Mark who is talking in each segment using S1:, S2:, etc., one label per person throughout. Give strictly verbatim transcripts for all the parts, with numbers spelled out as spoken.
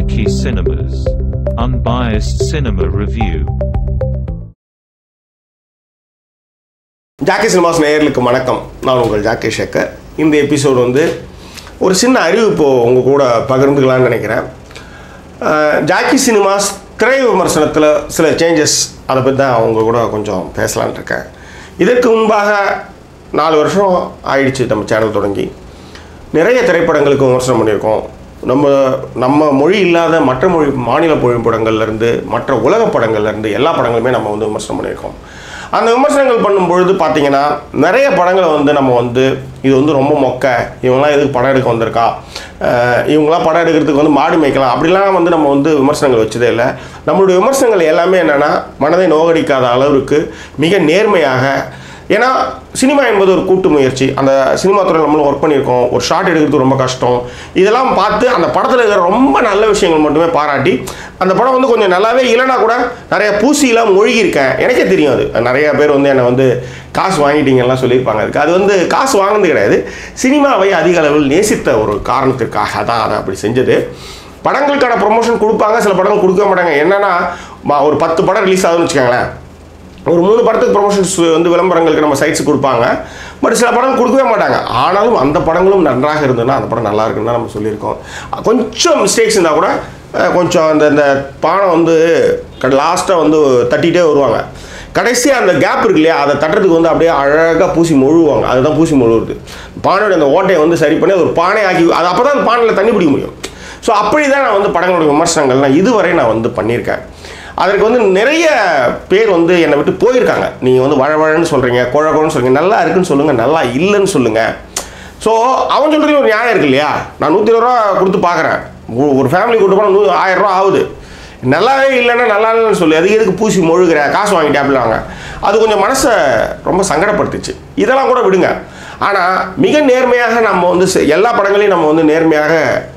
S1: Jackie Cinemas. Unbiased cinema review.
S2: Jackie cinemas நேயர்களுக்கு வணக்கம். நான் உங்கள் ஜாக்கி சேகர். இந்த எபிசோடு வந்து ஒரு சின்ன அறிவிப்பு உங்கள் கூட பகிர்ந்துக்கலான்னு நினைக்கிறேன். ஜாக்கி சினிமாஸ் திரை விமர்சனத்தில் சில சேஞ்சஸ் அதை பற்றி தான் அவங்க கூட கொஞ்சம் பேசலான் இருக்கேன். இதற்கு முன்பாக நாலு வருஷம் ஆயிடுச்சு நம்ம சேனல் தொடங்கி. நிறைய திரைப்படங்களுக்கு விமர்சனம் பண்ணியிருக்கோம். நம்ம நம்ம மொழி இல்லாத மற்ற மொழி மாநில மொழி படங்கள்லேருந்து மற்ற உலக படங்கள்லேருந்து எல்லா படங்களுமே நம்ம வந்து விமர்சனம் பண்ணியிருக்கோம். அந்த விமர்சனங்கள் பண்ணும்பொழுது பார்த்திங்கன்னா நிறைய படங்களை வந்து நம்ம வந்து இது வந்து ரொம்ப மொக்க, இவங்களாம் எதுக்கு படம் எடுக்க வந்திருக்கா, இவங்களாம் படம் எடுக்கிறதுக்கு வந்து மாடு மேய்க்கலாம் அப்படிலாம் வந்து நம்ம வந்து விமர்சனங்கள் வச்சதே இல்லை. நம்மளுடைய விமர்சனங்கள் எல்லாமே என்னென்னா மனதை நோகடிக்காத அளவுக்கு மிக நேர்மையாக, ஏன்னா சினிமா என்பது ஒரு கூட்டு முயற்சி. அந்த சினிமா துறையில் நம்மளும் ஒர்க் பண்ணியிருக்கோம். ஒரு ஷாட் எடுக்கிறது ரொம்ப கஷ்டம். இதெல்லாம் பார்த்து அந்த படத்தில் இருக்கிற ரொம்ப நல்ல விஷயங்கள் மட்டுமே பாராட்டி, அந்த படம் வந்து கொஞ்சம் நல்லாவே இல்லைனா கூட நிறைய பூசிலாம் மொழிகிருக்கேன். எனக்கே தெரியும். அது நிறைய பேர் வந்து என்னை வந்து காசு வாங்கிட்டீங்கலாம் சொல்லியிருப்பாங்க. அதுக்கு அது வந்து காசு வாங்கினது கிடையாது. சினிமாவை அதிக அளவில் நேசித்த ஒரு காரணத்திற்காக தான் அதை அப்படி செஞ்சது. படங்களுக்கான ப்ரொமோஷன் கொடுப்பாங்க, சில படங்கள் கொடுக்க மாட்டாங்க. என்னென்னா ஒரு பத்து படம் ரிலீஸ் ஆகுதுன்னு வச்சுக்கோங்களேன், ஒரு மூணு படத்துக்கு ப்ரொமோஷன்ஸ் வந்து விளம்பரங்களுக்கு நம்ம சைட்ஸ் கொடுப்பாங்க. பட் சில படங்கள் கொடுக்கவே மாட்டாங்க. ஆனாலும் அந்த படங்களும் நன்றாக இருந்ததுன்னா அந்த படம் நல்லா இருக்குன்னு தான் நம்ம சொல்லியிருக்கோம். கொஞ்சம் மிஸ்டேக்ஸ் இருந்தால் கூட கொஞ்சம் அந்த இந்த பானை வந்து லாஸ்ட்டாக வந்து தட்டிகிட்டே வருவாங்க. கடைசியாக அந்த கேப் இருக்கு இல்லையா, அதை தட்டுறதுக்கு வந்து அப்படியே அழகாக பூசி மொழுவாங்க. அதுதான் பூசி மொழுவுறது. பானையோட அந்த ஓட்டையை வந்து சரி பண்ணி அது ஒரு பானை ஆக்கி, அது அப்போ தான் அந்த பானையில் தண்ணி பிடிக்க முடியும். ஸோ அப்படி தான் நான் வந்து படங்களுடைய விமர்சனங்கள்லாம் இதுவரை நான் வந்து பண்ணியிருக்கேன். அதற்கு வந்து நிறைய பேர் வந்து என்னை விட்டு போயிருக்காங்க. நீங்கள் வந்து வழவழன்னு சொல்கிறீங்க, குழகுன்னு சொல்கிறீங்க, நல்லா இருக்குன்னு சொல்லுங்கள், நல்லா இல்லைன்னு சொல்லுங்கள். ஸோ அவன் சொல்கிறது ஒரு நியாயம் இருக்கு இல்லையா. நான் நூற்றி இருபது ரூபா கொடுத்து பார்க்குறேன், ஒரு ஃபேமிலி கூட்டு போனால் நூ ஆயிரம் ரூபா ஆகுது. நல்லாவே இல்லைன்னா நல்லா இல்லைன்னு சொல்லி அதுக்கு எதுக்கு பூசி மொழுகிற, காசு வாங்கிட்டே அப்படிலாங்க. அது கொஞ்சம் மனசை ரொம்ப சங்கடப்படுத்துச்சு. இதெல்லாம் கூட விடுங்க. ஆனால் மிக நேர்மையாக நம்ம வந்து எல்லா படங்களையும் நம்ம வந்து நேர்மையாக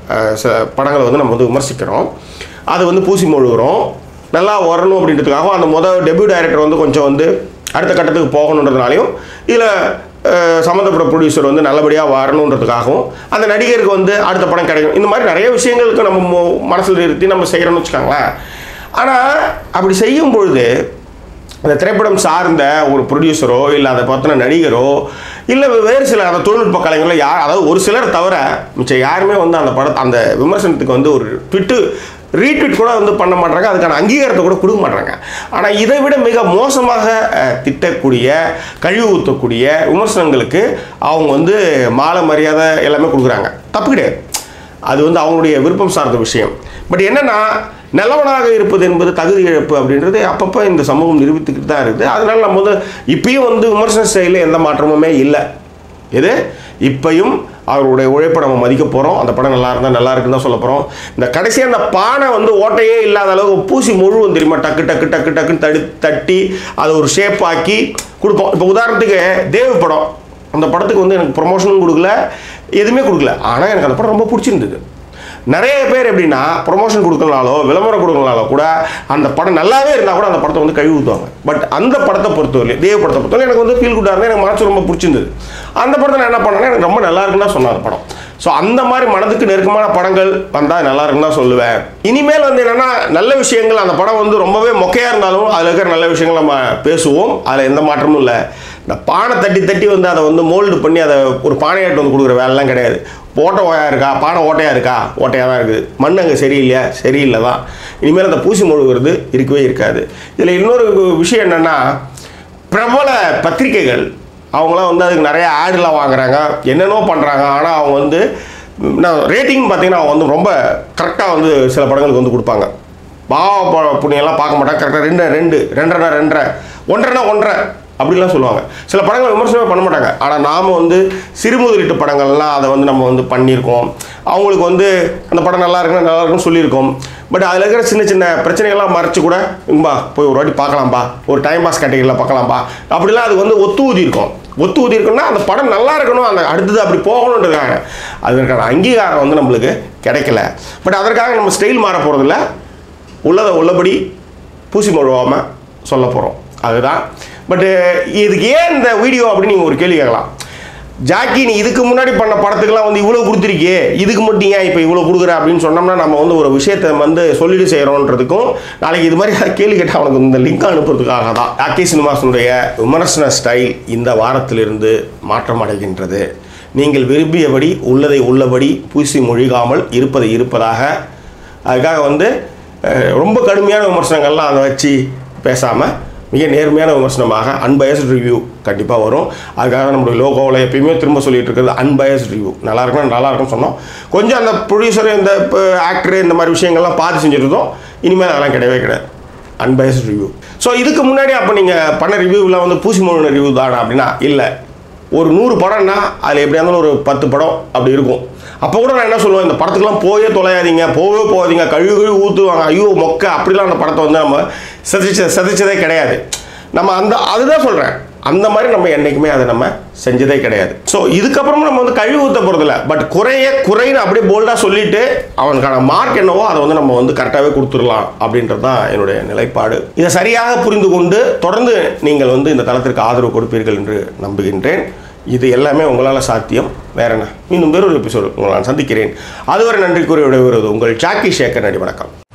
S2: படங்களை வந்து நம்ம வந்து விமர்சிக்கிறோம். அது வந்து பூசி மொழுகிறோம், நல்லா வரணும் அப்படின்றதுக்காகவும், அந்த முதல் டெபியூ டைரக்டர் வந்து கொஞ்சம் வந்து அடுத்த கட்டத்துக்கு போகணுன்றதுனாலையும், இதில் சம்மந்தப்பட்ட ப்ரொடியூசர் வந்து நல்லபடியாக வரணுன்றதுக்காகவும், அந்த நடிகருக்கு வந்து அடுத்த படம் கிடைக்கும், இந்த மாதிரி நிறைய விஷயங்களுக்கு நம்ம மனசில் நிறுத்தி நம்ம செய்கிறோம்னு வச்சுக்கோங்களேன். ஆனால் அப்படி செய்யும் பொழுது அந்த திரைப்படம் சார்ந்த ஒரு ப்ரொடியூசரோ இல்லை அதை பார்த்தின நடிகரோ இல்லை வேறு சில அந்த தொழில்நுட்ப கலைஞர்களோ யார், அதாவது ஒரு சிலர் தவிர மிச்சம் யாருமே வந்து அந்த படத்தை அந்த விமர்சனத்துக்கு வந்து ஒரு ட்விட்டு ரீட்வீட் கூட வந்து பண்ண மாட்டாங்க, அதுக்கான அங்கீகாரத்தை கூட கொடுக்க மாட்டாங்க. ஆனால் இதை விட மிக மோசமாக திட்டக்கூடிய, கழிவு ஊற்றக்கூடிய விமர்சனங்களுக்கு அவங்க வந்து மாலை மரியாதை எல்லாமே கொடுக்குறாங்க. தப்பு கிடையாது, அது வந்து அவங்களுடைய விருப்பம் சார்ந்த விஷயம். பட் என்னென்னா நல்லவனாக இருப்பது என்பது தகுதி இழப்பு அப்படின்றது அப்பப்போ இந்த சமூகம் நிரூபித்துக்கிட்டு தான் இருக்குது. அதனால் நம்ம வந்து இப்பயும் வந்து விமர்சன செயலில் எந்த மாற்றமுமே இல்லை. எது இப்பையும் அவருடைய உழைப்பை நம்ம மதிக்க போகிறோம். அந்த படம் நல்லா இருந்தால் நல்லா இருக்குன்னு தான் சொல்ல போகிறோம். இந்த கடைசியாக அந்த பானை வந்து ஓட்டையே இல்லாத அளவுக்கு பூசி முழுவதும் தெரியுமா, டக்கு டக்கு டக்கு டக்குன்னு தடி தட்டி அதை ஒரு ஷேப் ஆக்கி கொடுப்போம். இப்போ உதாரணத்துக்கு தேவ் படம், அந்த படத்துக்கு வந்து எனக்கு ப்ரொமோஷனும் கொடுக்கல, எதுவுமே கொடுக்கல. ஆனால் எனக்கு அந்த படம் ரொம்ப பிடிச்சிருந்தது. நிறைய பேர் எப்படின்னா ப்ரொமோஷன் கொடுக்கலனாலோ விளம்பரம் கொடுக்கலனாலோ கூட அந்த படம் நல்லாவே இருந்தால் கூட அந்த படத்தை வந்து கழுவி ஊற்றுவாங்க. பட் அந்த படத்தை பொறுத்தவரை, தேவ படத்தை பொறுத்தவரை எனக்கு வந்து ஃபீல் குட்டாக இருந்தால் எனக்கு மனசு ரொம்ப பிடிச்சிருந்தது. அந்த படத்தை நான் என்ன பண்ணேன்னா எனக்கு ரொம்ப நல்லா இருக்குன்னு தான் சொன்னேன் அந்த படம். ஸோ அந்த மாதிரி மனதுக்கு நெருக்கமான படங்கள் வந்தால் நல்லா இருக்குன்னு தான் சொல்லுவேன். இனிமேல் வந்து என்னென்னா நல்ல விஷயங்கள், அந்த படம் வந்து ரொம்பவே மொக்கையாக இருந்தாலும் அதில் இருக்கிற நல்ல விஷயங்கள் நம்ம பேசுவோம். அதில் எந்த மாற்றமும் இல்லை. இந்த பானை தட்டி தட்டி வந்து அதை வந்து மோல்டு பண்ணி அதை ஒரு பானையாட்டு வந்து கொடுக்குற வேலைலாம் கிடையாது. ஓட்டை ஓயாக இருக்கா, பானை ஓட்டையாக இருக்கா, ஓட்டையாக தான் இருக்குது. மண் அங்கே சரியில்லையா, சரியில்லை தான். இனிமேல் அந்த பூசி மொழுகிறது இருக்கவே இருக்காது. இதில் இன்னொரு விஷயம் என்னென்னா, பிரபல பத்திரிகைகள் அவங்களாம் வந்து அதுக்கு நிறைய ஆடுலாம் வாங்குறாங்க, என்னென்னோ பண்ணுறாங்க. ஆனால் அவங்க வந்து நான் ரேட்டிங் பார்த்தீங்கன்னா அவங்க வந்து ரொம்ப கரெக்டாக வந்து சில படங்களுக்கு வந்து கொடுப்பாங்க. பாவ புண்ணியெல்லாம் பார்க்க மாட்டாங்க. கரெக்டாக ரெண்டு ரெண்டு ரெண்டரைனா ரெண்டரை ஒன்றரைனா ஒன்றரை அப்படிலாம் சொல்லுவாங்க. சில படங்கள் விமர்சனமே பண்ண மாட்டாங்க. ஆனால் நாம் வந்து சிறுமுதலீட்டு படங்கள்லாம் அதை வந்து நம்ம வந்து பண்ணியிருக்கோம். அவங்களுக்கு வந்து அந்த படம் நல்லா இருக்குன்னா நல்லா இருக்குன்னு சொல்லியிருக்கோம். பட் அதில் இருக்கிற சின்ன சின்ன பிரச்சனைகள்லாம் மறைச்சு கூட இம்பா போய் ஒரு வாட்டி பார்க்கலாம்பா, ஒரு டைம் பாஸ் கேட்டகரியில் பார்க்கலாம்பா அப்படிலாம் அது வந்து ஒத்து ஊதி இருக்கும். ஒத்து ஊதி இருக்குன்னா அந்த படம் நல்லா இருக்கணும், அந்த அடுத்தது அப்படி போகணுன்றதுக்காக அதற்கான அங்கீகாரம் வந்து நம்மளுக்கு கிடைக்கல. பட் அதற்காக நம்ம ஸ்டைல் மாற போகிறதில்ல, உள்ளதை உள்ளபடி பூசி மொழுவாமல் சொல்ல போகிறோம். அதுதான். பட் இதுக்கு ஏன் இந்த வீடியோ அப்படின்னு நீங்கள் ஒரு கேள்வி கேட்கலாம். ஜாக்கி நீ இதுக்கு முன்னாடி பண்ண படத்துக்கெல்லாம் வந்து இவ்வளோ கொடுத்துருக்கே, இதுக்கு மட்டும் ஏன் இப்போ இவ்வளோ கொடுக்குற அப்படின்னு சொன்னோம்னா நம்ம வந்து ஒரு விஷயத்தை வந்து சொல்லிட்டு செய்கிறோன்றதுக்கும், நாளைக்கு இது மாதிரி கேள்வி கேட்டால் அவனுக்கு இந்த லிங்க் அனுப்புறதுக்காக தான் ஜாக்கி சினிமாஸினுடைய விமர்சன ஸ்டைல் இந்த வாரத்திலிருந்து மாற்றம் அடைகின்றது. நீங்கள் விரும்பியபடி உள்ளதை உள்ளபடி பூசி மொழிகாமல் இருப்பதை இருப்பதாக, அதுக்காக வந்து ரொம்ப கடுமையான விமர்சனங்கள்லாம் அதை வச்சு பேசாமல் மிக நேர்மையான விமர்சனமாக அன்பயஸ்ட் ரிவ்யூ கண்டிப்பாக வரும். அதுக்காக நம்மளுடைய லோகோவில் எப்பயுமே திரும்ப சொல்லிட்டு இருக்கிறது அன்பயஸ்ட் ரிவ்யூ. நல்லா இருக்கணும் நல்லா இருக்கும்னு சொன்னோம். கொஞ்சம் அந்த ப்ரொடியூசர் இந்த ஆக்டரு இந்த மாதிரி விஷயங்கள்லாம் பார்த்து செஞ்சுட்டு இருந்தோம். இனிமேல் அதெல்லாம் கிடையவே கிடையாது. Unbiased review. ஸோ இதுக்கு முன்னாடி அப்போ நீங்கள் பண்ண ரிவ்யூவில் வந்து பூசி மொழின ரிவ்யூ தானே அப்படின்னா இல்லை. ஒரு நூறு படம்னா அதில் எப்படியா இருந்தாலும் ஒரு பத்து படம் அப்படி இருக்கும். அப்போ கூட நான் என்ன சொல்லுவேன், இந்த படத்துக்குலாம் போயே தொலையாதீங்க, போவே போகாதீங்க, கழுவி கழுவி ஊற்றுவாங்க, ஐயோ மொக்க, அப்படிலாம் அந்த படத்தை வந்து நம்ம சதிச்ச சதிச்சதே கிடையாது. நம்ம அந்த அதுதான் சொல்கிறேன், அந்த மாதிரி நம்ம என்றைக்குமே அதை நம்ம செஞ்சதே கிடையாது. ஸோ இதுக்கப்புறமும் நம்ம வந்து கழுவி ஊற்ற போகிறதில்ல. பட் குறைய குறைன்னு அப்படியே போல்டாக சொல்லிவிட்டு அவனுக்கான மார்க் என்னவோ அதை வந்து நம்ம வந்து கரெக்டாகவே கொடுத்துடலாம் அப்படின்றது தான் என்னுடைய நிலைப்பாடு. இதை சரியாக புரிந்து கொண்டு தொடர்ந்து நீங்கள் வந்து இந்த தளத்திற்கு ஆதரவு கொடுப்பீர்கள் என்று நம்புகின்றேன். இது எல்லாமே உங்களால் சாத்தியம். வேற என்ன, இன்னும் வேறொரு எபிசோடு உங்களை நான் சந்திக்கிறேன். அதுவரை நன்றி கூறி விடைபெறுவது உங்கள் ஜாக்கி சேகர். நன்றி, வணக்கம்.